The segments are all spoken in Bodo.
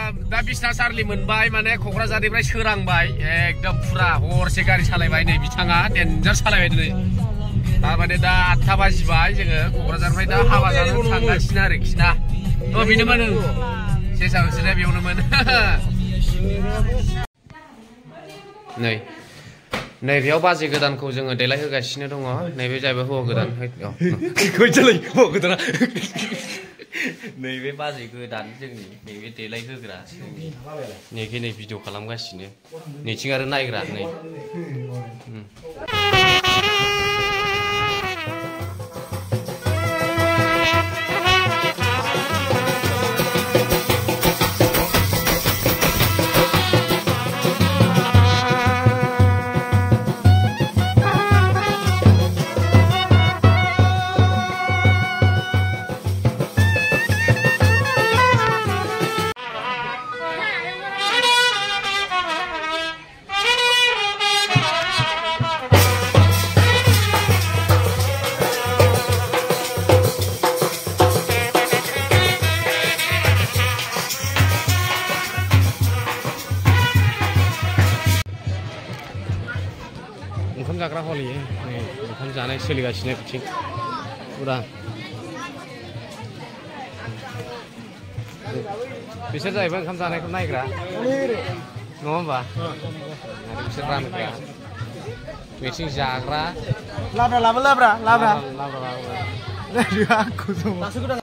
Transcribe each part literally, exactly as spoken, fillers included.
दा बिसना चार्लि मोनबाय माने क'क्राझारनिफ्राय सोरांबाय एकदम फुरा हरसे गारि सालायबाय नै बिथाङा डेन्जार सालायबाय दिनै माने दा आठथा बाजिबाय जोङो क'क्राझारनिफ्राय दा हाबा जानो थांगासिनो आरोखि ना थ' बेनोमोन सेसा होसोनाया बेयावनोमोन नै नैबेयाव बाजै गोदानखौ जोङो देलायहोगासिनो दङ नैबे जाहैबाय हौवा गोदान गयजालाय हौवा गोदाना नैबे बाजै गोदान जोंनि नैबे देलायहोग्रा नैखि नै भिडिअ खालामगासिनो नैथिं आरो नायग्रा नै ओंखाम जाग्रा हल इयो नै ओंखाम जानाय सोलिगासिनो बिथिं पुरा बिसोर जाहैबाय ओंखाम जानायखौ नायग्रा नङा होमबा आरो बिसोर रानग्रा बिथिं जाग्रा लाब्रा लाब्रा लाब्रा लाब्रा लाब्रा लाब्रा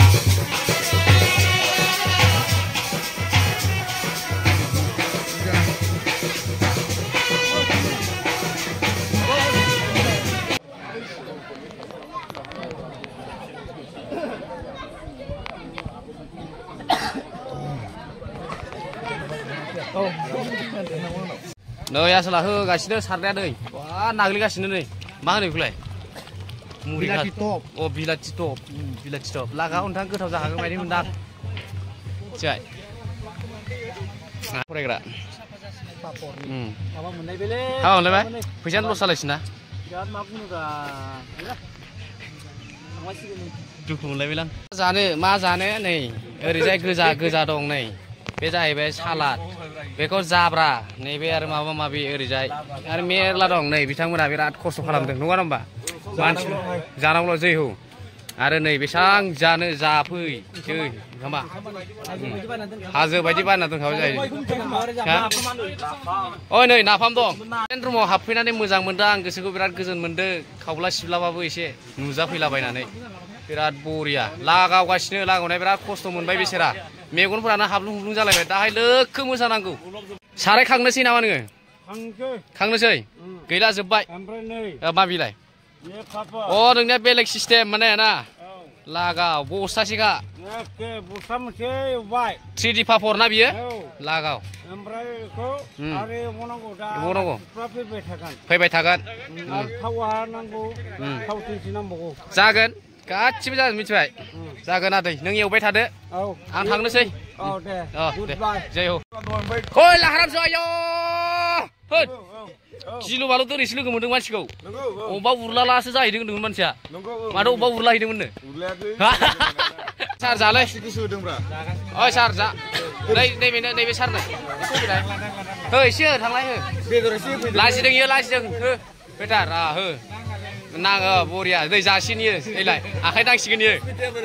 नै आसोला होगासिनो सारनाया नै बा नाग्लिगासिनो नै मा होनो बेखौलाय मुरि टप अ बिलाथि टप बिलाथि टप लागा नोंथां गोथाव जाखागोन बायदि मोनदां जाय फरायग्रा माबा मोनलायबायलै हाबा मोनलायबाय फैसायानो लस जालायसिना बिराद मा बुङोब्रा दुखु मोनलायबायलां जानो मा जानो नै ओरैजाय गोजा गोजा दं नै बे जाहैबाय सालाद बेखौ जाब्रा नैबे आरो माबा माबि ओरैजाय आरो मेरला दं नै बिथांमोना बिराद खस्थ' खालामदों नङा होमबा मानसि जानांगौल' जै हो आरो नै बेसां जानो जाफै जै ओंखामा हाजो बायदि बानायना दोनखाबाय जायो ओइ नै नाफाम दं रुमाव हाबफैनानै मोजां मोनदों आं गोसोखौ बिराद गोजोन मोनदों खावब्ला सिब्लाबाबो एसे नुजाफैलाबायनानै बिराद बरिया लागावगासिनो लागावनाया बिराद खस्थ' मोनबाय बिसोरा मेगनफोरानो हाब्लुं हुब्लुं जालायबाय दाहाय लोखो मोसानांगौ साराय खांनोसै नामा नोङो खांनोसै गैला जोब्बाय मा बिलाय अ नोंनिया बेलेग सिस्टेम माने ना लागाव बस्थासेखा थ्रि डि पापर ना बियो लागाव फैबाय थागोन जागोन गासिबो जागोन मिथिबाय जागोन आदै नों एवबाय थादो आं थांनोसै जै हो ओइ लाहारामसो आयौ होद गिलु बालु दोनैसो लोगो मोनदों मानसिखौ अबेबा उरलालासो जाहैदों होनदोंमोन मानसिया माथो अबेबा उरला हैदोंमोननो सार जालै ओइ सार जा नै नैबे नैबे सारनो हो एसे हो थांलाय हो लाजिदों इयो लाजिदों हो बेटार हो नाङो बरिया दै जासिनो इयो ओइलाय आखाइ दांसिगोन इयो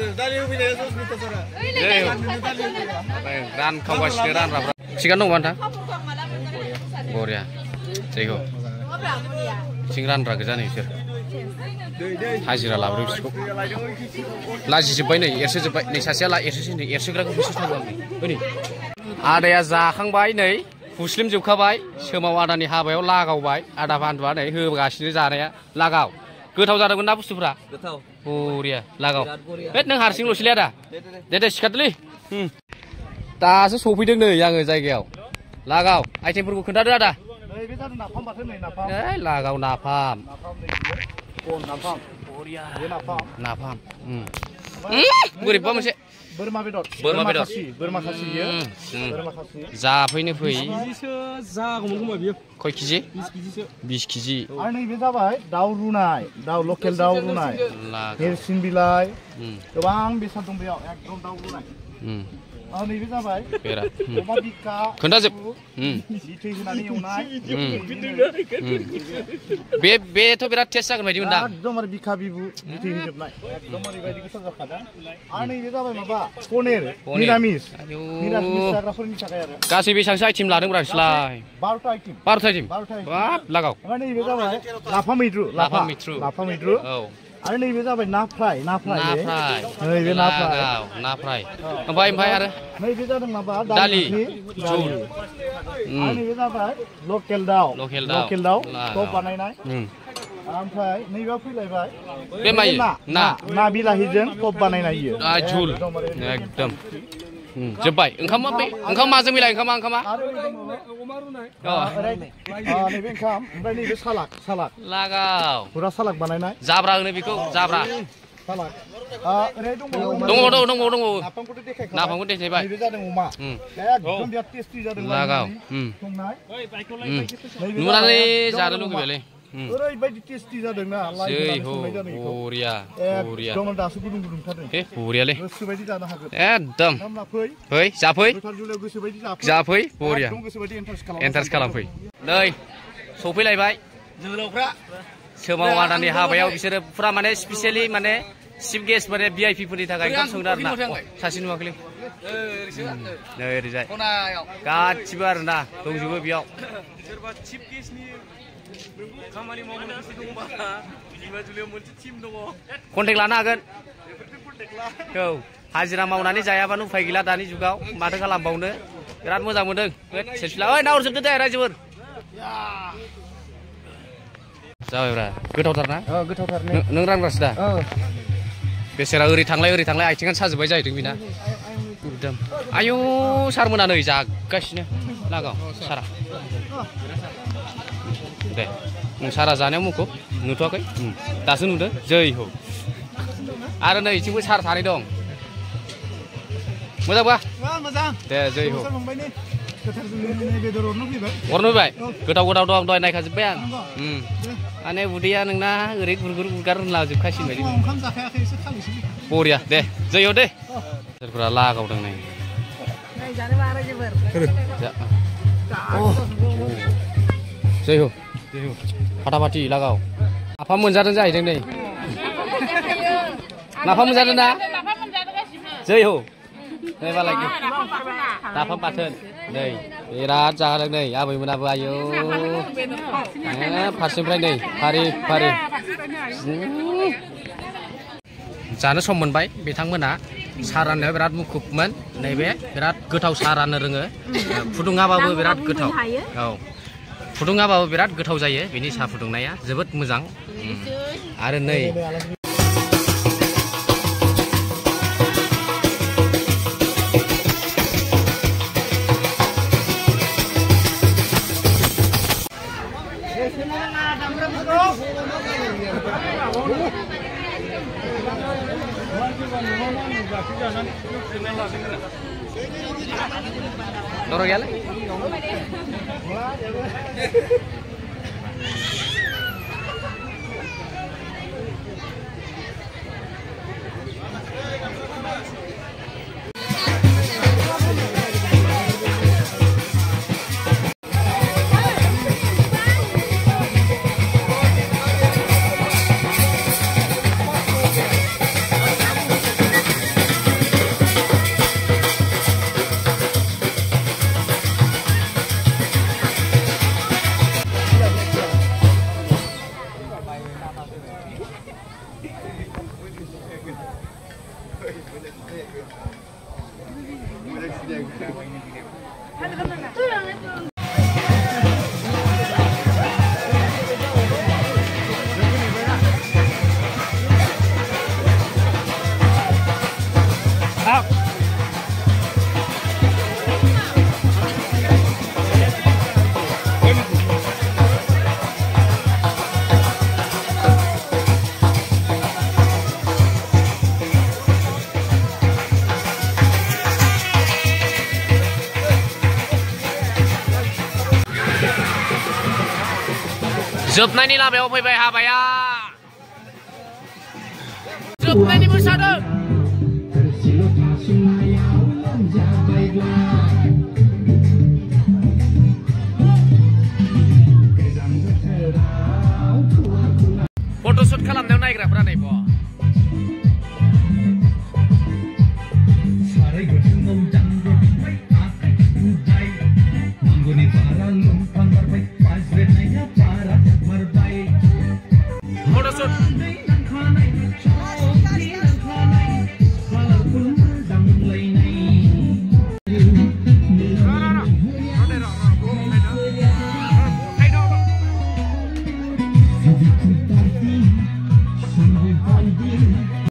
रानखावगासिनो रानग्राफ्रा थिगानो दंबा नोंथां बरिया जैखौ बिथिं रानग्रा गोजा नै बिसोर हाजिरा लाबोदों बिसोरखौ लाजिजोब्बाय नै एरसोजोब्बाय नै सासेया एरसोसै नै एरसोग्राखौ बिसोर थांबाय नै आदाया जाखांबाय नै हुस्लिमजोबखाबाय सोमाव आदानि हाबायाव लागावबाय आदा बान्दुआ नै होगासिनो जानाया लागाव गोथाव जादोंमोन ना बुस्थुफ्रा गोथाव बरिया लागाव होद नों हारसिंल'सैलै आदा दे दे सिखारदोलै दासो सफैदों नै आङो जायगायाव लागाव आइटेमफोरखौ खोन्थादो आदा ए लागाव नाफाम नाफाम बोरैबा मोनसे बोरमा बेदर बोरमा बेदर बोरमा खासि बियो बोरमा खासि जाफैनो फै जागौमोन खोमा बियो खय केजि बिस केजि आरो नैबे जाबाय दाउ रुनाय दाउ लकेल दाउ रुनाय नेरसिं बिलाइ गोबां बेसाद दं बेयाव एकदम दाउ रुनाय नैबे जाबाय बेरा अमा बिखा खोन्थाजोब बिथै होनानै एवनाय बे बेथ' बिराद टेस्ट जागोन बायदि मोनदां एकदमबारे बिखा बिबु बिथै होजोबनाय एकदम ओरैबायदि गोथाव जाखादों आरो नैबे जाबाय माबा पनिर निरामिस निरामिस जाग्राफोरनि थाखाय आरो गासै बेसेबांसो आइटेम लादोंब्रा नोंसोरलाय बार'था आइटेम बार'था आइटेम बाब लागाव ओमफ्राय नैबे जाबाय लाफा मैद्रु लाफा मैद्रु लाफा मैद्रु औ आरो नैबे जाबाय ना फ्राय ना फ्राय ना फ्राय नैबे ना फ्राय ना फ्राय ओमफ्राय ओमफ्राय आरो नैबे जादों माबा दालि झोल आरो नैबे जाबाय लकेल दाउ लकेल दाउ लकेल दाउ टप बानायनाय ओमफ्राय नैबेयाव फैलायबाय बे मायो ना ना बिलाहिजों टप बानायनाय इयो झुल एकदम जोब्बाय ओंखामा बे ओंखाम माजों मिलाय ओंखामा ओंखामा नैबे ओंखाम ओमफ्राय नैबे सालाद सालाद लागाव फुरा सालाद बानायनाय जाब्रा होनो बेखौ जाब्रा सालाद ओरै दंबावो दङ दङ दङ दङ नाफामखौथ' देखायखाबाय नाफामखौ देखायबाय नैबे जादों अमा एकदम बिराद टेस्टि जादों लागाव संनाय नुनानै जानो लुगैबायलै ओरैबायदि टेस्टि जादों ना जै हो बरिया बरिया एकदम दासो गुदुं गुदुं थारदों हे बरियालै गोसोबायदि जानो हागोन एकदम फै फै जाफै गोसोबायदि जाफै बरिया गोसोबायदि इन्टारेस्ट खालाम इन्टारेस्ट खालामफै नै सफैलायबाय जोहोलावफ्रा सोमाव आदानि हाबायाव बिसोरो फुरा माने स्पेसियेलि माने चिफ गेस्ट माने भि आइ पि फोरनि थाखाय ओंखाम संदों आरोना सासे नुवाखैलै नै ओरैजाय गासिबो आरोना दंजोबो बेयाव सोरबा चिफ गेस्टनि खामानि मावनो गोसो दंबा बिमाजुलियाव मोनसे टिम दङ कन्टेक्ट लानो हागोन औ हाजिरा मावनानै जायाबानो उफाय गैला दानि जुगाव माथो खालामबावनो बिराद मोजां मोनदों सेसला ओइ नाहरजोबदो दे रायजोफोर जाबायब्रा गोथावथार ना गोथावथार नों रानग्रासो दा बेसेरा ओरै थांलाय ओरै थांलाय आथिङानो साजोब्बाय जाहैदों बिना एकदम आयौ सारमोना नै जागासिनो लागाव सारा दे सारा जानायाव मुखुब नुथ'वाखै दासो नुदों जै हो आरो नै इथिंबो सार सानै दं मोजांबा मोजां दे जै हो हरनो फैबाय गोथाव गोथाव दं दहाय नायखाजोब्बाय आं माने उदैया नोंना ओरै गुरगुर गुरगार होनलाजोबखासिगोन बायदि बरिया दे जै हो दे सोरफोरा लागावदों नै जै हो फाटाफाटि लागाव नाफाम मोनजादों जाहैदों नै नाफाम मोनजादों ना जै हो नै मालाय नाफाम बाथोन नै बिराद जादों नै आबैमोनाबो आयौ फारसेनिफ्राय नै फारि फारि जानो सम मोनबाय बिथांमोना साहा राननायाव बिराद मुखुबमोन नैबे बिराद गोथाव साहा राननो रोङो फुदुङाबाबो बिराद गोथाव औ फुदुङाबाबो बिराद गोथाव जायो बिनि साहा फुदुंनाया जोबोद मोजां आरो नै Dorong ya? जोबनायनि लामायाव फैबाय हाबाया जोबनायनि मोसादों नायग्राफोरा नै ब